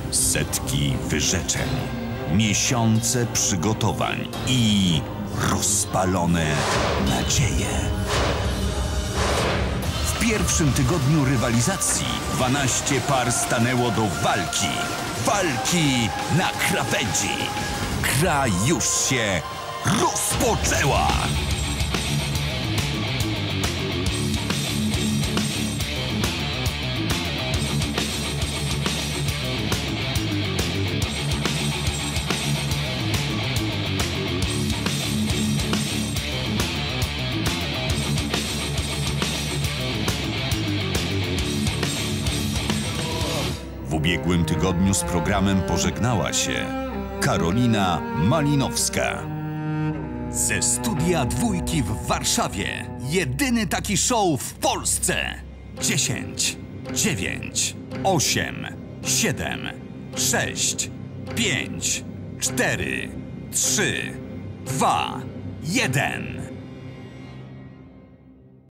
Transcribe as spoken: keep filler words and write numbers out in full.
Setki wyrzeczeń, miesiące przygotowań i rozpalone nadzieje. W pierwszym tygodniu rywalizacji dwanaście par stanęło do walki. Walki na krawędzi. Gra już się rozpoczęła. W ubiegłym tygodniu z programem pożegnała się Karolina Malinowska. Ze studia Dwójki w Warszawie. Jedyny taki show w Polsce. Dziesięć, dziewięć, osiem, siedem, sześć, pięć, cztery, trzy, dwa, jeden.